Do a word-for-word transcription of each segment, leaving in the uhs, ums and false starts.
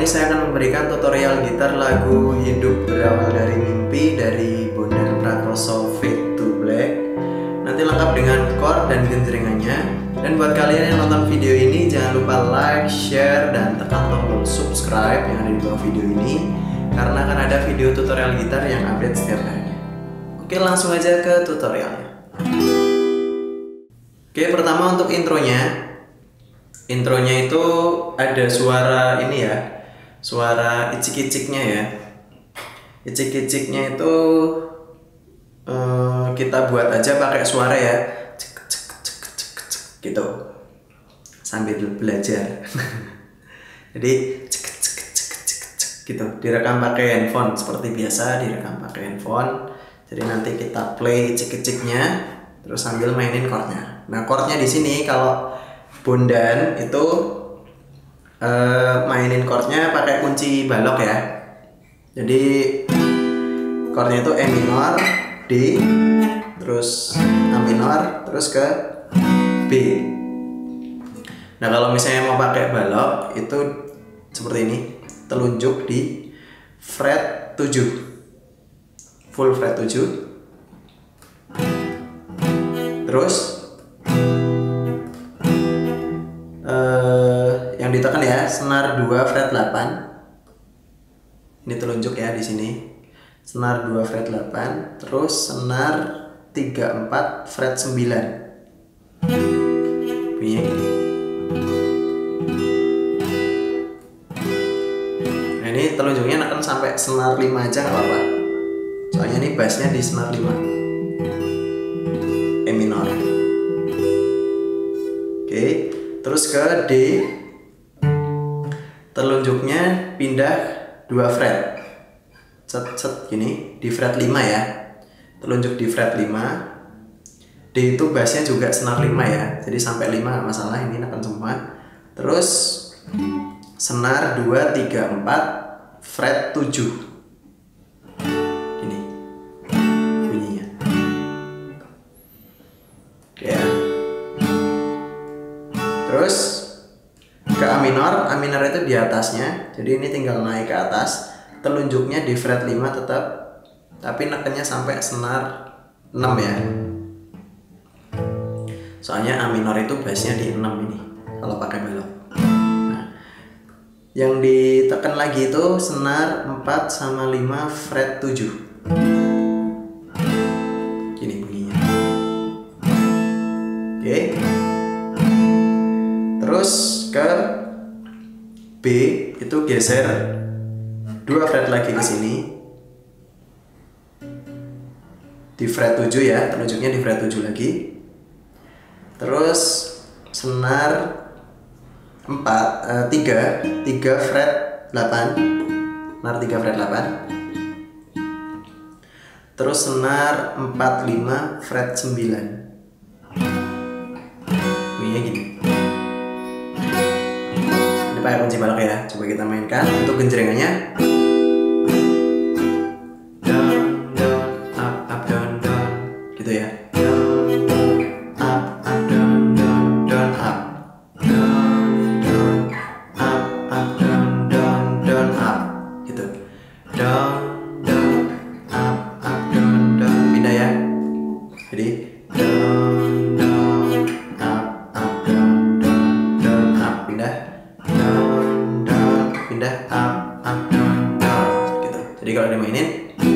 saya akan memberikan tutorial gitar lagu Hidup Berawal Dari Mimpi dari Bondan Prakoso Fade to Black. Nanti lengkap dengan chord dan genjrengannya. Dan buat kalian yang nonton video ini, jangan lupa like, share, dan tekan tombol subscribe yang ada di bawah video ini, karena akan ada video tutorial gitar yang update setiap hari. Oke, langsung aja ke tutorialnya. Oke, pertama untuk intronya. Intronya itu ada suara ini ya, suara icik-iciknya ya. Icik-iciknya itu eh, kita buat aja pakai suara ya, cek, cek, cek, cek, cek, gitu, sambil belajar. Jadi cek, cek, cek, cek, cek, gitu, direkam pakai handphone seperti biasa, direkam pakai handphone. Jadi nanti kita play icik-iciknya, terus sambil mainin chordnya. Nah, chordnya di sini kalau Bondan itu uh, mainin chordnya pakai kunci balok ya. Jadi chordnya itu E minor, D, terus A minor, terus ke B. Nah, kalau misalnya mau pakai balok itu seperti ini, telunjuk di fret tujuh, full fret tujuh. Terus Uh, yang ditekan ya, senar dua fret delapan. Ini telunjuk ya di sini. Senar dua fret delapan, terus senar tiga empat fret sembilan. Bunyinya gini. Nah, ini telunjuknya akan sampai senar lima aja nggak apa-apa. Soalnya ini bassnya di senar lima. E minor. Oke. Terus ke D, telunjuknya pindah dua fret, set set gini di fret lima ya, telunjuk di fret lima. D itu bassnya juga senar lima ya, jadi sampai lima nggak masalah, ini akan semua. Terus senar dua tiga empat fret tujuh, gini bunyinya ya. Terus ke A minor, A minor itu di atasnya, jadi ini tinggal naik ke atas. Telunjuknya di fret lima tetap, tapi nekennya sampai senar enam ya. Soalnya A minor itu bassnya di enam ini kalau pakai balok. Nah, yang ditekan lagi itu senar empat sama lima fret tujuh. Gini bunyinya. Oke. Terus ke B itu geser dua fret lagi ke sini di fret tujuh ya, telunjuknya di fret tujuh lagi. Terus senar empat eh, tiga tiga fret delapan, senar tiga fret delapan. Terus senar empat lima fret sembilan. Bunyinya gini. Pakai kunci balok ya, coba kita mainkan untuk genjrengannya. Down, down, up, up, down, down, gitu ya. Down, down, up, up, down, down, down, up, down, down, up, up, down, down, down, up, gitu. Down, down, up, up, down, down, pindah ya. Jadi down, down, up, up, down, down, down, up, pindah. Down, down, pindah, up, up, down, down, gitu. Jadi kalau dimainin,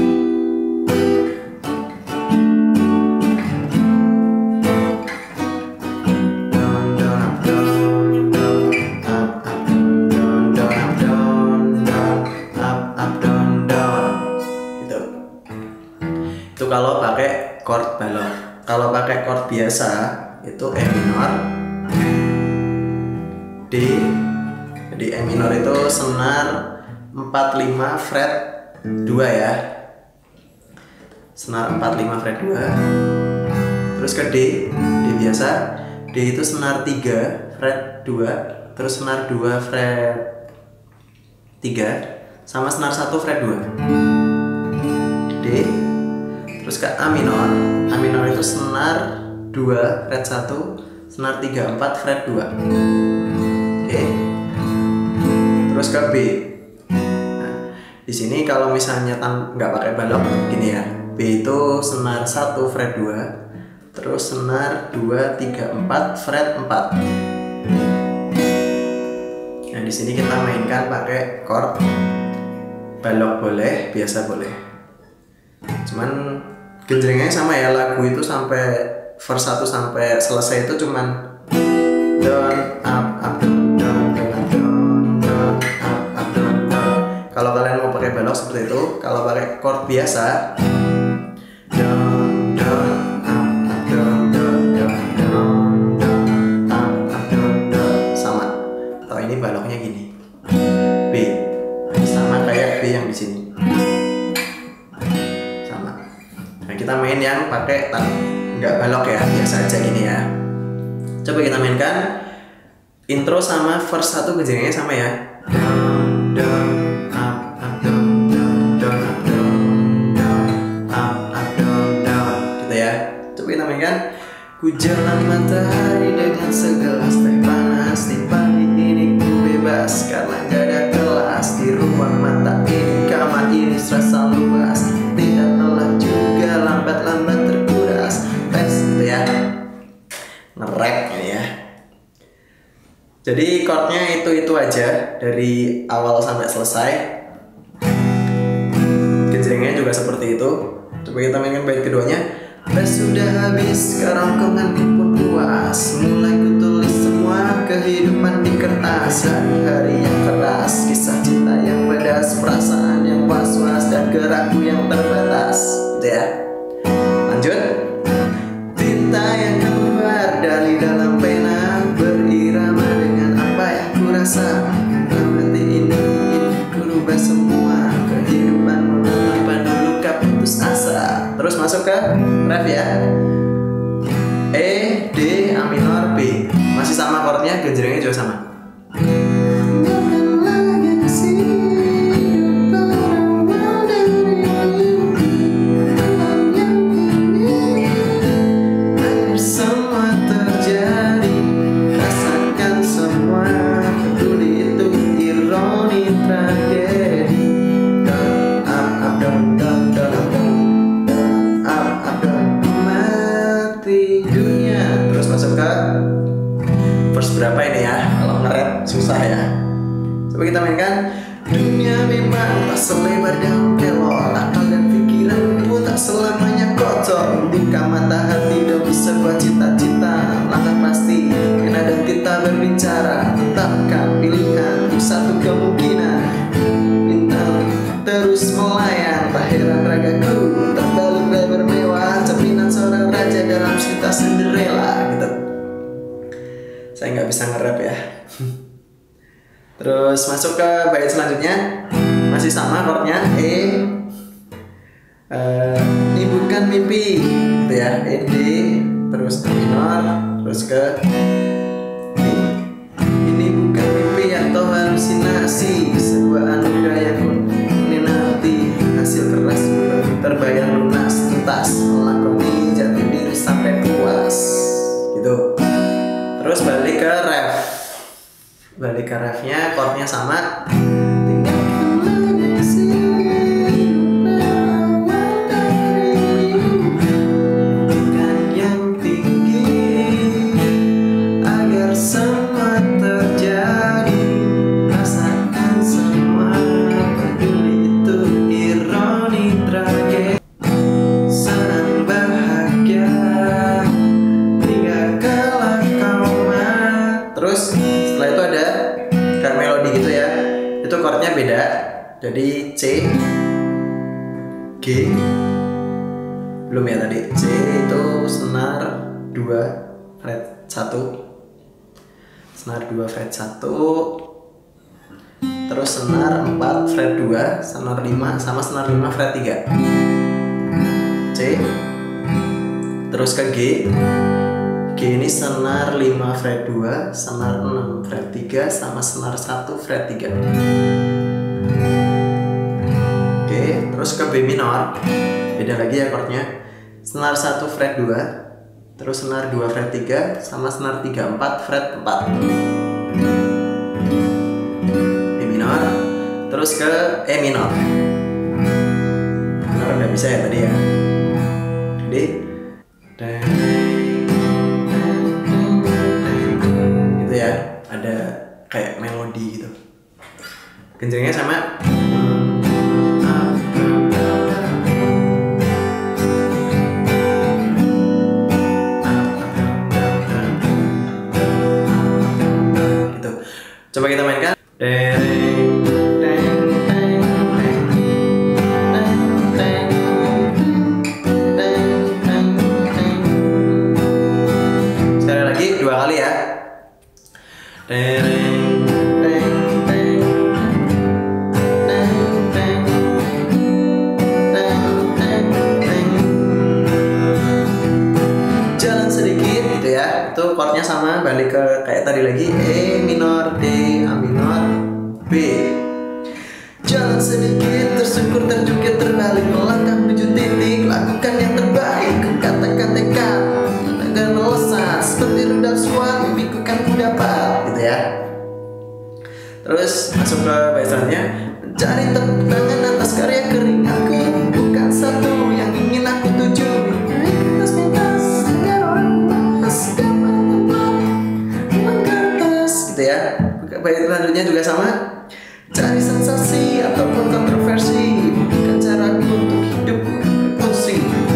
down, down, up, down, down, up, up, down, down, up, down, down, up, up, down, down, gitu. Itu kalau pakai chord balok. Kalau pakai chord biasa itu E minor, D. Jadi E minor itu senar empat lima fret dua ya. Senar empat lima fret dua. Terus ke D, D biasa. D itu senar tiga fret dua, terus senar dua fret tiga sama senar satu fret dua. D. Terus ke A minor. A minor itu senar dua fret satu, senar tiga empat fret dua. Oke. Terus ke B. Di sini kalau misalnya tan nggak pakai balok gini ya. B itu senar satu fret dua, terus senar dua tiga empat fret empat. Nah, di sini kita mainkan pakai chord balok boleh, biasa boleh. Cuman genjrengnya sama ya, lagu itu sampai verse satu sampai selesai itu cuman down up up down down down down down up up down down. Kalau kalian mau pakai balok seperti itu, kalau pakai chord biasa down down up up down down down down down up up down down sama. Atau ini baloknya gini. B. Sama kayak B yang di sini. Sama. Nah, kita main yang pakai tan nggak balok ya, biasa aja gini ya. Coba kita mainkan intro sama verse satu genjrengnya sama ya. Down down up up down down down up down down up up down down gitu ya. Coba kita mainkan. Ku jalan matahari dengan segelas teh panas, di pagi ini ku bebas karena gak ada kelas. Di ruang mata ini, kamar ini serasa luas, tidak lelah juga lambat-lambat terkuras. Tes gitu ya, nge-rap ini ya. Jadi chordnya itu-itu aja dari awal sampai selesai. Genjrengnya juga seperti itu. Coba kita mainkan bait keduanya. Tes sudah habis, kerongkonganku pun puas. Mulai ku tulis semua kehidupan di kertas. Hari-hari yang keras, kisah cinta yang pedas, perasaan yang was-was, dan gerakku yang terbatas. Gitu ya. Lanjut. Tinta yang keluar dari dalam pena berirama dengan apa yang ku rasa. Hati ini ku rubah semua kehidupanmu tanpa dulu kau putus asa. Terus masuk ke ref ya. E, D, A minor, B. Masih sama chordnya, genjrengnya juga sama. Berapa ini ya, kalau nge-rap susah ya. Coba kita mainkan. Dunia memang tak selebar daun kelor, akal dan pikiran pun tak selamanya kotor. Buka mata hati demi sebuah cita-cita, langkah pasti kena dan kita berbicara. Tetapkan pilihan untuk satu kemungkinan, bintang terus melayang. Tak heran ragaku terbalut lebar mewah, cerminan seorang raja dalam cerita Cinderella gitu. Saya nggak bisa nge-rap ya. Terus masuk ke bait selanjutnya, masih sama chordnya E. Uh, ini bukan mimpi, gitu ya. E, D, terus A minor, terus ke B. Ini bukan mimpi atau halusinasi, sebuah anugerah yang ini nanti hasil keras terbayar lunas tuntas, melakoni jati diri sampai puas, gitu. Terus balik ke ref, balik ke refnya, chordnya sama. Bukan yang tinggi agar semua terjadi, rasakan semua peduli itu ironi tragedi. Senang bahagia hingga kelak. Terus setelah itu ada kayak melodi gitu ya. Itu chordnya beda. Jadi C, G, belum ya tadi. C itu senar dua fret satu, senar dua fret satu, terus senar empat fret dua, senar lima sama senar lima fret tiga. C, terus ke G. G ini senar lima fret dua, senar enam fret tiga, sama senar satu fret tiga. Oke, terus ke B minor. Beda lagi ya chordnya. Senar satu fret dua, terus senar dua fret tiga, sama senar tiga empat fret empat. B minor. terus ke E minor. Minor udah bisa ya tadi ya. Jadi gitu ya, ada kayak melodi gitu. Kencengnya sama gitu. Coba kita mainkan. Sekali lagi dua kali ya. Jalan sedikit gitu ya. Itu chordnya sama, balik ke kayak tadi lagi, E minor, D, A minor, B. Jalan sedikit, tersungkur, terjungkit, terbalik, melangkah menuju titik, lakukan yang terbaik, katakan tekad agar melesat seperti rudal suara, mimpiku kan ku dapat, gitu ya. Terus masuk ke bait selanjutnya, mencari tepuk tangan atas karya keringatku, bukan satu yang ingin aku tuju. Pentas-pentas agar orang bahas gambar kertas, gitu ya. Bait selanjutnya juga sama, cari sensasi ataupun kontroversi, bukan caraku untuk hidup berfungsi.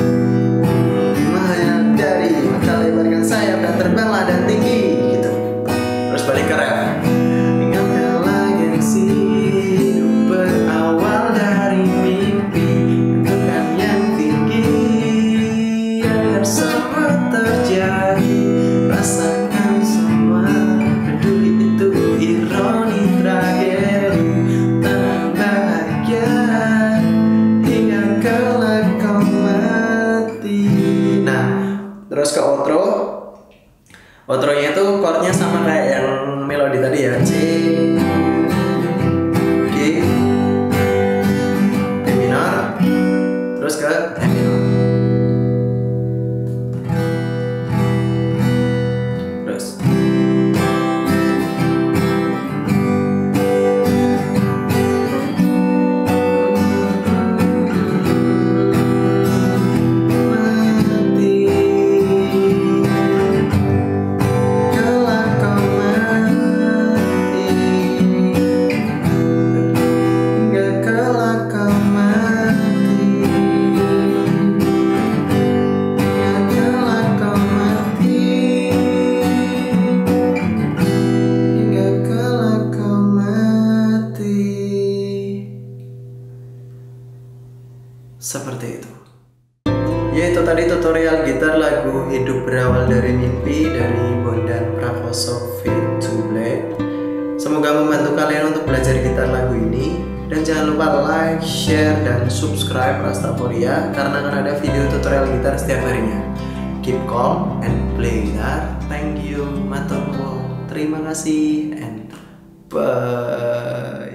Menyadari maka lebarkan sayap dan terbanglah dan tinggi, gitu. Terus balik ke ref. Ingatkanlah gengsi, hidup berawal dari mimpi, tentukan yang tinggi agar semua terjadi. Rasakan semua, peduli itu ironi tragedi, tenang bahagia hingga kelak kau mati. Nah, terus ke outro. Outronya itu chordnya sama kayak yang melodi tadi ya, C, G, D minor, terus ke E minor. Terus seperti itu. Ya, itu tadi tutorial gitar lagu Hidup Berawal dari Mimpi dari Bondan Prakoso Fade to Black. Semoga membantu kalian untuk belajar gitar lagu ini. Dan jangan lupa like, share, dan subscribe Rastaforia karena akan ada video tutorial gitar setiap harinya. Keep calm and play guitar. Thank you, matur nuwun. Terima kasih and bye.